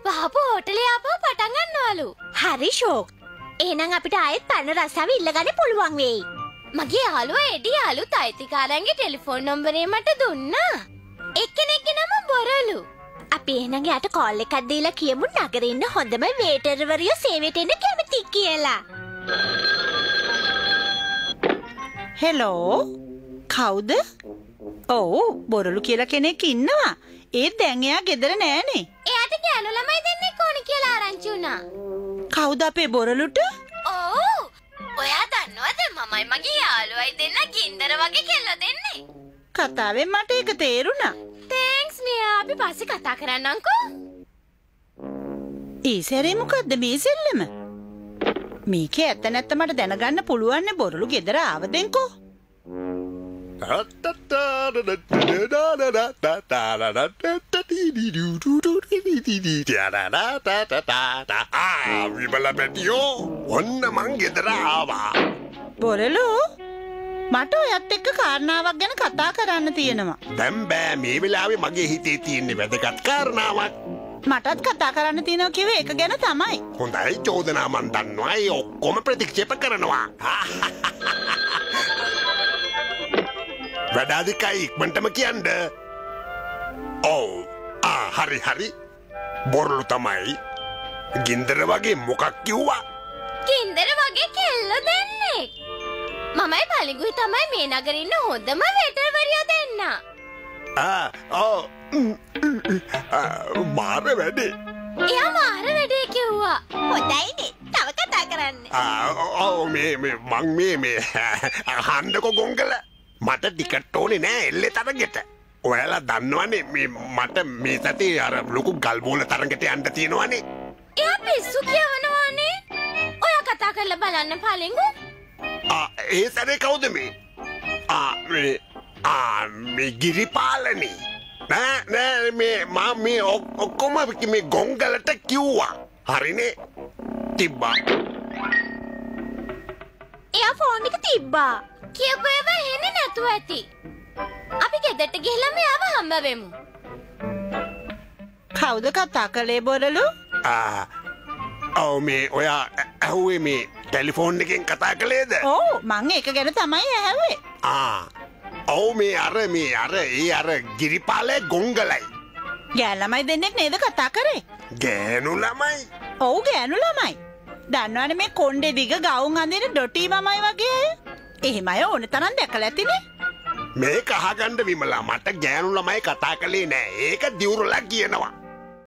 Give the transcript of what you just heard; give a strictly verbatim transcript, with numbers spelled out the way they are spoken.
බාපු හෝටලේ ආපහු පටන් ගන්නවලු. හරි ෂෝක්. එහෙනම් අපිට ආයෙත් පරණ රස්සාව ඉල්ල ගන්න පුළුවන් වෙයි. මගේ යාළුවා එඩි අලුත් අයිතිකාරයන්ගේ ටෙලිෆෝන් නම්බරේ මට දුන්නා. එක්කෙනෙක්ගේ නම බොරලු. අපි එහෙනම් යාට කෝල් එකක් දීලා කියමු නගරේ ඉන්න හොඳම වේටර්වරියෝ සේවයට එන්න කැමති කියලා. හෙලෝ කවුද? ඔව් බොරලු කියලා කෙනෙක් ඉන්නවා. ඒත් දැන් එයා ගෙදර නෑනේ. එයාට ගෑනු ළමයි දෙන්නෙක් ඕනි කියලා ආරංචි වුණා. කවුද අපේ බොරලුට? ඔව්. ඔයා දන්නවද මමයි මගේ යාළුවයි දෙන්න ගින්දර වගේ කෙල්ල දෙන්නේ. කතාවෙන් මට ඒක තේරුණා. තෑන්ක්ස් මියා අපි පස්සේ කතා කරන්නම්කෝ. ඒ සැරේ මොකද්ද මේ සෙල්ලම? මේකේ ඇත්ත නැත්ත මට දැනගන්න පුළුවන් නේ බොරලු ගෙදර ආවදෙන්කෝ. විමල පැටියෝ ඔන්න මං ගෙදර ආවා. බොරලු මට ඔයත් එක්ක කාරණාවක් ගැන කතා කරන්න තියෙනවා. දැන් බෑ මේ වෙලාවේ මගේ හිතේ තියෙන වැදගත් කාරණාවක්. මටත් කතා කරන්න තියෙනවා කිව්වේ ඒක ගැන තමයි. හොඳයි චෝදනා මන් දන්නවා ඒ ඔක්කොම ප්‍රතික්ෂේප කරනවා. වැඩාදිකයි ඉක්මනටම කියන්න. ඔව් ආ හරි හරි බොරලු තමයි ගින්දර වගේ මොකක් කිව්වා? ගින්දර වගේ කෙල්ල දෙන්නෙක්. මමයි පලිගුයි තමයි මේ නගරේ ඉන්න හොඳම වේටර්වරියෝ දෙන්න. ආ ඔව් මාර වැඩේ. එයා මාර වැඩේ කිව්වා. හොඳයිනේ. තව කතා කරන්න. ආ ඔව් මේ මේ මං මේ මේ අහන්නකො ගොංගල. මට ටිකට් ඕනේ නෑ එල්ලේ තරගෙට. ඔයාලා දන්නවනේ මේ මට මේ සතේ අර ලොකු ගල් බෝල තරගෙට යන්න තියෙනවනේ. එයා පිස්සු කියවනවානේ. ඔයා කතා කරලා බලන්න පලිඟු. ආ ඒ සරේ කවුද මේ? ආ මේ ආ මේ ගිරිපාලනි. නෑ නෑ මේ මම මේ ඔක්කොම මේ ගොංගලට කිව්වා. හරිනේ. තිබ්බා. එයා ෆෝන් එක තිබ්බා. කියපු ඒවා එන්නේ නැතුව ඇති. අපි ගෙදරට ගිහලා මෙයාව හම්බ වෙමු. කවුද කතා කළේ බොරලු? ආ ඔව් මේ ඔයා ඇහුවේ මේ ටෙලිෆෝන් එකෙන් කතා කළේද? ඔව් මං ඒක ගැන තමයි ඇහුවේ. ආ ඔව් මේ අර මේ අර ඒ අර ගිරිපාලේ ගොංගලයි. ගෑනු ළමයි දෙන්නෙක් නේද කතා කරේ? ගෑනු ළමයි? ඔව් ගෑනු ළමයි. දන්නවනේ මේ කොණ්ඩේ දිග ගවුම් අඳින ඩොටි මමයි වගේ අය. එහෙම අය ඕන තරම් දැකලා ඇතිනේ. මේක අහගන්න විමලා මට ගෑනු ළමයි කතා කළේ නෑ. ඒක දියුරලා කියනවා.